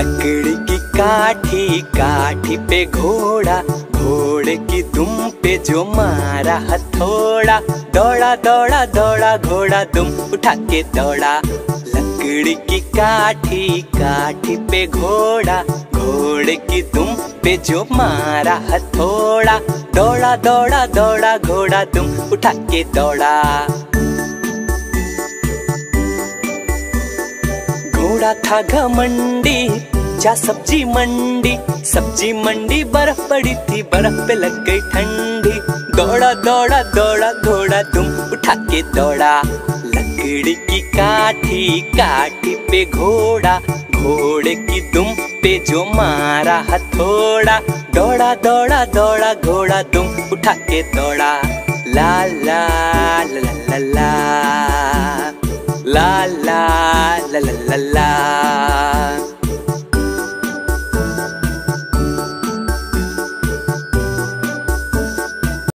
लकड़ी की काठी, काठी पे घोड़ा, घोड़े की दुम पे जो मारा हथौड़ा। दौड़ा दौड़ा दौड़ा घोड़ा दुम उठा के दौड़ा। लकड़ी की काठी, काठी पे घोड़ा, घोड़े की दुम पे जो मारा हथौड़ा। दौड़ा दौड़ा दौड़ा घोड़ा दुम उठा के दौड़ा। घोड़ा था घमंडी, जा सब्जी मंडी, सब्जी मंडी बर्फ पड़ी थी, बर्फ पे लग गई ठंडी। दौड़ा दौड़ा दौड़ा घोड़ा दुम उठा के दौड़ा। लकड़ी की काठी, काठी पे घोड़ा, घोड़े की दुम पे जो मारा हथौड़ा। दौड़ा दौड़ा दौड़ा घोड़ा दुम उठा के दौड़ा। ला ला ला ला ला ला ला ला ला ला ला।